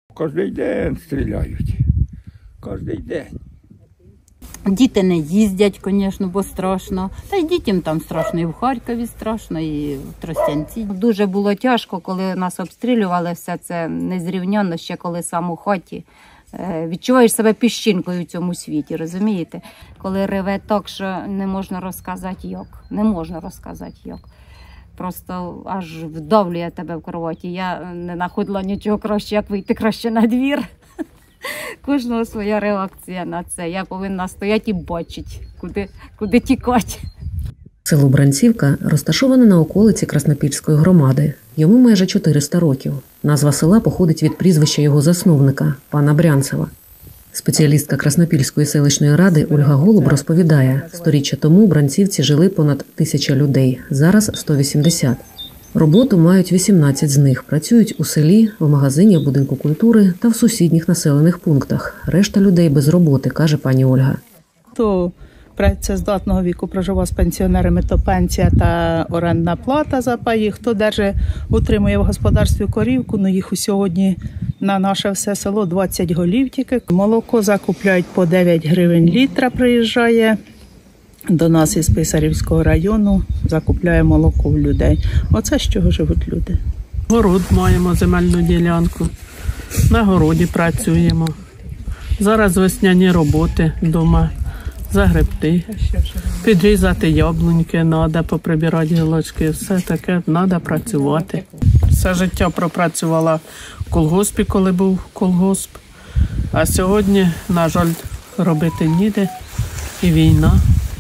Кожний день стріляють. Кожний день. Діти не їздять, звісно, бо страшно. Та й дітям там страшно, і в Харкові страшно, і в Тростянці. Дуже було тяжко, коли нас обстрілювали, все це незрівнянно, ще коли сам у хаті. Відчуваєш себе піщинкою в цьому світі, розумієте? Коли реве так, що не можна розказати як. Не можна розказати як. Просто аж вдавлює тебе в кроваті. Я не знаходила нічого краще, як вийти краще на двір. Кожного своя реакція на це. Я повинна стояти і бачити, куди тікати. Село Бранцівка розташоване на околиці Краснопільської громади. Йому майже 400 років. Назва села походить від прізвища його засновника – пана Брянцева. Спеціалістка Краснопільської селищної ради Ольга Голуб розповідає, сторіччя тому в Бранцівці жили понад 1000 людей, зараз 180. Роботу мають 18 з них. Працюють у селі, в магазині, в будинку культури та в сусідніх населених пунктах. Решта людей без роботи, каже пані Ольга. Хто працездатного віку проживав з пенсіонерами, то пенсія та орендна плата за паї. Хто утримує в господарстві корівку, ну їх сьогодні на наше все село 20 голів тільки. Молоко закупляють по 9 гривень літра, приїжджає до нас із Писарівського району, закупляє молоко в людей. Оце з чого живуть люди. Город маємо, земельну ділянку, на городі працюємо. Зараз весняні роботи вдома, загребти, підрізати яблуньки, треба поприбирати гілочки, все таке, треба працювати. Все життя пропрацювала в колгоспі, коли був колгосп, а сьогодні, на жаль, робити ніде і війна.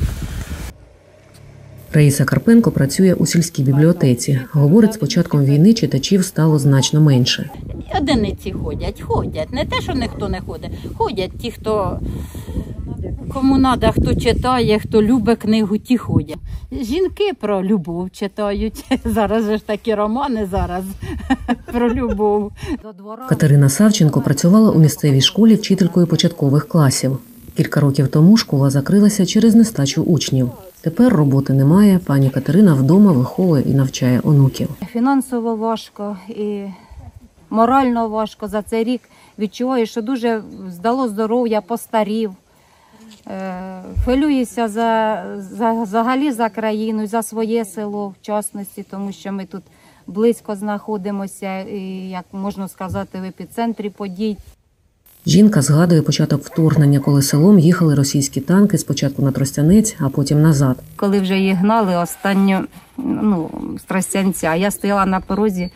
Раїса Карпенко працює у сільській бібліотеці. Говорить, з початком війни читачів стало значно менше. Одиниці ходять. Не те, що ніхто не ходить. Ходять ті, кому треба, хто читає, хто любить книгу, ті ходять. Жінки про любов читають. Зараз ж такі романи про любов. Катерина Савченко працювала у місцевій школі вчителькою початкових класів. Кілька років тому школа закрилася через нестачу учнів. Тепер роботи немає, пані Катерина вдома виховує і навчає онуків. Фінансово важко і морально важко. За цей рік відчуваю, що дуже здало здоров'я, постарів. Хвилююся взагалі за країну, за своє село в частності, тому що ми тут близько знаходимося, і, як можна сказати, в епіцентрі подій. Жінка згадує початок вторгнення, коли селом їхали російські танки спочатку на Тростянець, а потім назад. Коли вже їх гнали останню з Тростянця, я стояла на порозі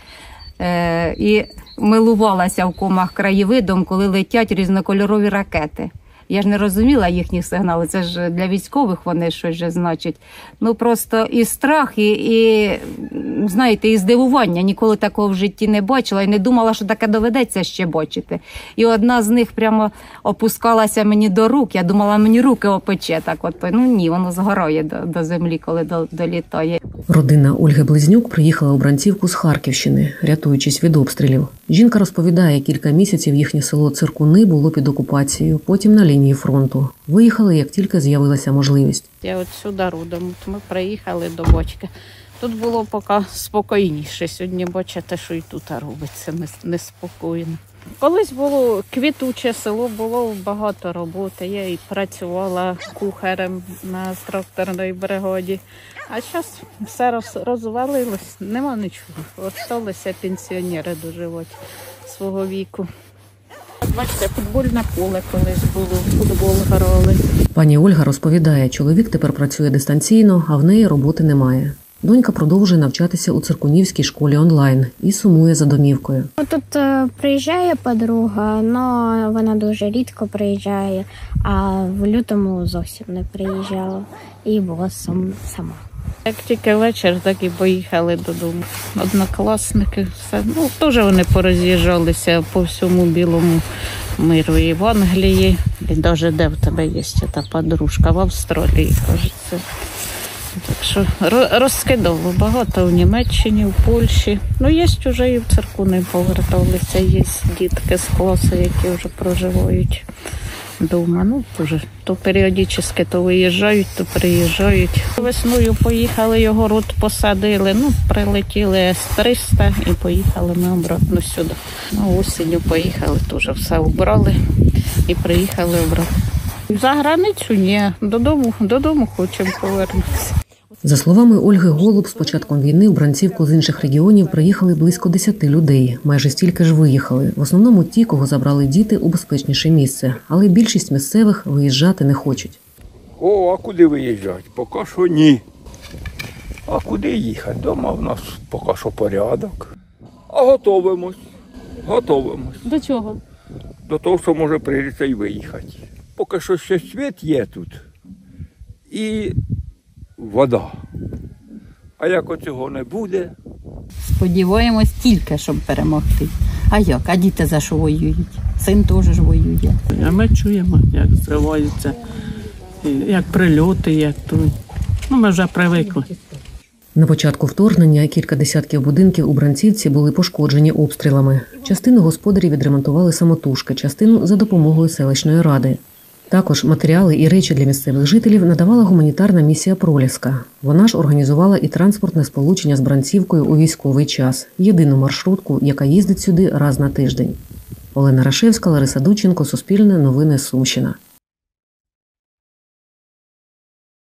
і милувалася в комах краєвидом, коли летять різнокольорові ракети. Я ж не розуміла їхніх сигналів, це ж для військових вони щось же значать. Просто і страх, і знаєте, і здивування. Ніколи такого в житті не бачила і не думала, що таке доведеться ще бачити. І одна з них прямо опускалася мені до рук, я думала, мені руки опече. Ні, воно згорає до землі, коли долітає. Родина Ольги Близнюк приїхала у Бранцівку з Харківщини, рятуючись від обстрілів. Жінка розповідає, кілька місяців їхнє село Циркуни було під окупацією, потім на лінії фронту. Виїхали, як тільки з'явилася можливість. Я от сюди родом, ми приїхали до батька. Тут було поки спокійніше. Сьогодні бачите, що і тут робиться неспокійно. Колись було квітуче село, було багато роботи. Я і працювала кухарем на тракторній бригаді. А зараз все розвалилось, нема нічого. Осталися пенсіонери доживати свого віку. Бачите, футбольне поле колись було, футбол грали. Пані Ольга розповідає, чоловік тепер працює дистанційно, а в неї роботи немає. Донька продовжує навчатися у циркунівській школі онлайн і сумує за домівкою. Тут приїжджає подруга, але вона дуже рідко приїжджає, а в лютому зовсім не приїжджала і була сама. Як тільки вечір, так і поїхали додому. Однокласники, все. Теж вони пороз'їжджалися по всьому білому миру. І в Англії, і навіть де в тебе є та подружка, в Австралії, кажеться. Так що розкидало багато в Німеччині, в Польщі. Є вже і в Циркуни поверталися, є дітки з класу, які вже проживають вдома. Ну, теж то періодично то виїжджають, то приїжджають. Весною поїхали, його город посадили, ну, прилетіли С-300 і поїхали ми обратно сюди. Ну, осінню поїхали, теж все убрали і приїхали обратно. За границю ні, додому хочемо повернутися. За словами Ольги Голуб, з початком війни в Бранцівку з інших регіонів приїхали близько 10 людей. Майже стільки ж виїхали. В основному ті, кого забрали діти у безпечніше місце. Але більшість місцевих виїжджати не хочуть. О, а куди виїжджати? Поки що ні. А куди їхати? Дома в нас поки що порядок. А готовимось. До чого? До того, що може прийдеться і виїхати. Поки що ще світ є тут. І вода. А як оцього не буде? Сподіваємось тільки, щоб перемогти. А як? А діти за що воюють? Син теж ж воює. А ми чуємо, як зриваються, як прильоти, як тут. Ну, ми вже привикли. На початку вторгнення кілька десятків будинків у Бранцівці були пошкоджені обстрілами. Частину господарі відремонтували самотужки, частину за допомогою селищної ради. Також матеріали і речі для місцевих жителів надавала гуманітарна місія «Проліска». Вона ж організувала і транспортне сполучення з Бранцівкою у військовий час. Єдину маршрутку, яка їздить сюди раз на тиждень. Олена Рашевська, Лариса Дученко, Суспільне, Новини, Сумщина.